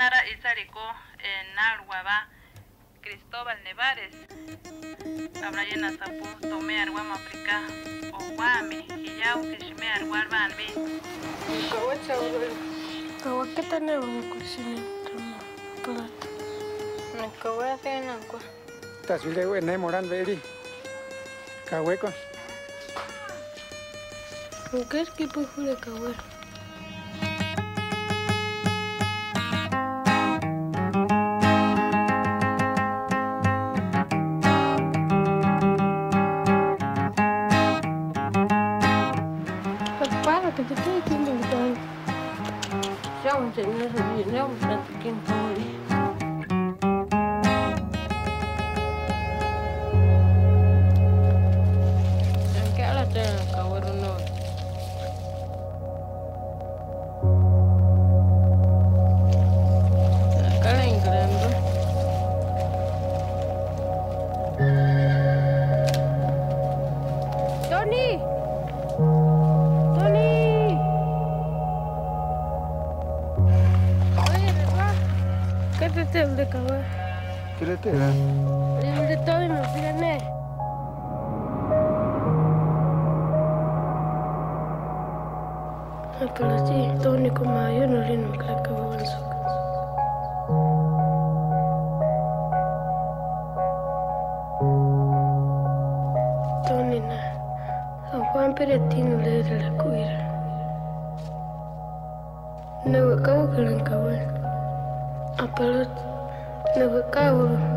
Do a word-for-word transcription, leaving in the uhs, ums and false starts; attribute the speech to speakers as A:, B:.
A: Nara Izarico en Narguaba, Cristóbal Nevares, Abrayena Sapu, Tome Arguam Africa, Oguami, Hiyau, Kishme Arguar Banbi.
B: Kawacha uru. Kawaketa ne wa kushine. Palat. Na kawate na kwa.
C: Tasule we ne moran veri. Kaweko.
B: Uker ki puhure kawe. Rau trên nó rồi gì rau đặt kim thôi. Em kể là trên là cầu ở đâu rồi. Cái này cái em đó. Tony. ¿Qué te tengo de caber?
C: ¿Qué le te da?
B: El de todo y me frené. Pero sí, todo ni como yo no le no creo que va a su casa. Todo ni nada. San Juan Peretino le da la cuira. No acabo que le acabo. Apalot, no acabo.